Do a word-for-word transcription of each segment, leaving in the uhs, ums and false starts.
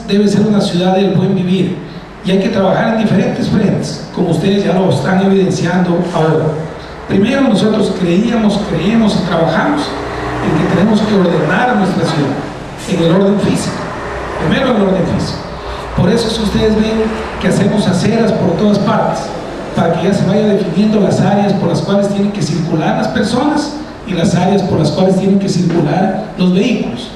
debe ser una ciudad del buen vivir y hay que trabajar en diferentes frentes, como ustedes ya lo están evidenciando ahora. Primero, nosotros creíamos, creemos y trabajamos en que tenemos que ordenar nuestra ciudad en el orden físico. Primero el orden físico. Por eso si ustedes ven que hacemos aceras por todas partes, para que ya se vaya definiendo las áreas por las cuales tienen que circular las personas y las áreas por las cuales tienen que circular los vehículos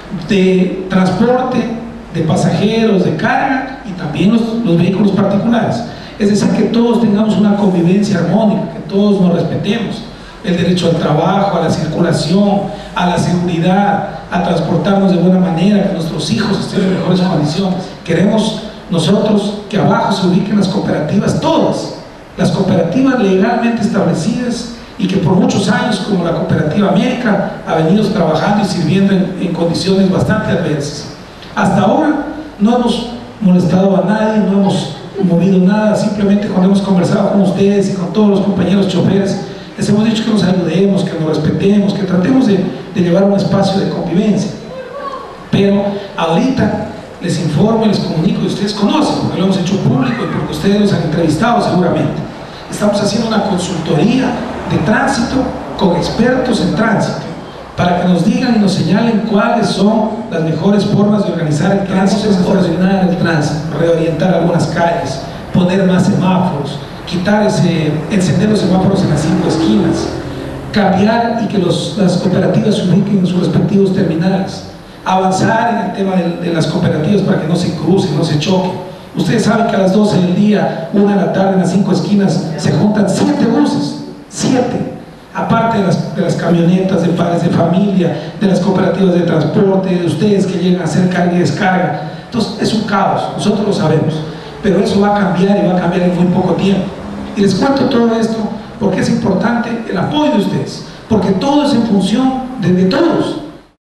de transporte, de pasajeros, de carga y también los, los vehículos particulares. Es decir, que todos tengamos una convivencia armónica, que todos nos respetemos. El derecho al trabajo, a la circulación, a la seguridad, a transportarnos de buena manera, que nuestros hijos estén en mejores condiciones. Queremos nosotros que abajo se ubiquen las cooperativas, todas, las cooperativas legalmente establecidas y que por muchos años, como la Cooperativa América, ha venido trabajando y sirviendo en, en condiciones bastante adversas. Hasta ahora no hemos molestado a nadie, no hemos movido nada, simplemente cuando hemos conversado con ustedes y con todos los compañeros choferes, les hemos dicho que nos ayudemos, que nos respetemos, que tratemos de, de llevar un espacio de convivencia. Pero ahorita les informo y les comunico, y ustedes conocen, porque lo hemos hecho público y porque ustedes los han entrevistado seguramente. Estamos haciendo una consultoría de tránsito con expertos en tránsito, para que nos digan y nos señalen cuáles son las mejores formas de organizar el tránsito, ordenar el tránsito, reorientar algunas calles, poner más semáforos, quitar ese, encender los semáforos en las cinco esquinas, cambiar y que los, las cooperativas se ubiquen en sus respectivos terminales, avanzar en el tema de, de las cooperativas para que no se crucen, no se choquen. Ustedes saben que a las doce del día, una de la tarde, en las cinco esquinas se juntan siete buses, siete, aparte de las, de las camionetas de padres de familia, de las cooperativas de transporte, de ustedes que llegan a hacer carga y descarga. Entonces es un caos, nosotros lo sabemos, pero eso va a cambiar y va a cambiar en muy poco tiempo. Y les cuento todo esto porque es importante el apoyo de ustedes, porque todo es en función de, de todos.